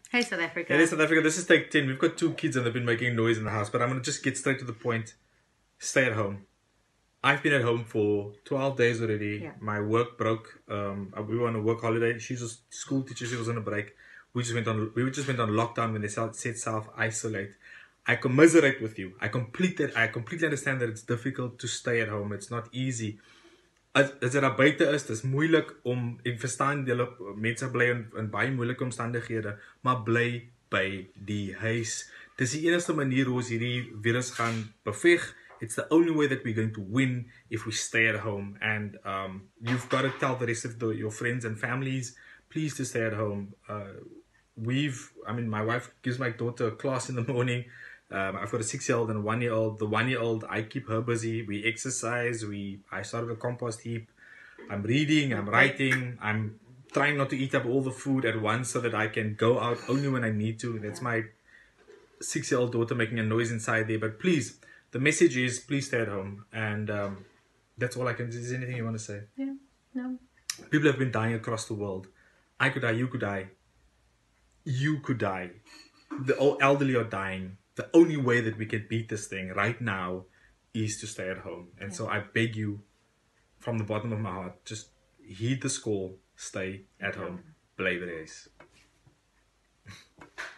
Hey, South Africa. Hey, South Africa. This is take 10. We've got 2 kids and they've been making noise in the house, but I'm going to just get straight to the point. Stay at home. I've been at home for 12 days already. Yeah. My work broke. We were on a work holiday. She's a school teacher. She was on a break. We just went on lockdown when they said self-isolate. I commiserate with you. I completely understand that it's difficult to stay at home. It's not easy. As dit daar buite is, dis moeilik om ek verstaan julle mense bly in baie moeilike omstandighede, maar bly by die huis. Dis die enigste manier hoe ons hierdie virus gaan beveg. It's the only way that we're going to win if we stay at home. And you've got to tell the rest of your friends and families, please to stay at home. My wife gives my daughter a class in the morning. I've got a 6-year-old and a 1-year-old. The 1-year-old, I keep her busy. We exercise. I started a compost heap. I'm reading. I'm writing. I'm trying not to eat up all the food at once so that I can go out only when I need to. That's my 6-year-old daughter making a noise inside there. But please, the message is please stay at home. And that's all I can do. Is there anything you want to say? Yeah, no. People have been dying across the world. I could die. You could die. You could die. The elderly are dying. The only way that we can beat this thing right now is to stay at home. And so I beg you from the bottom of my heart, just heed the call, stay at home, bly by die huis.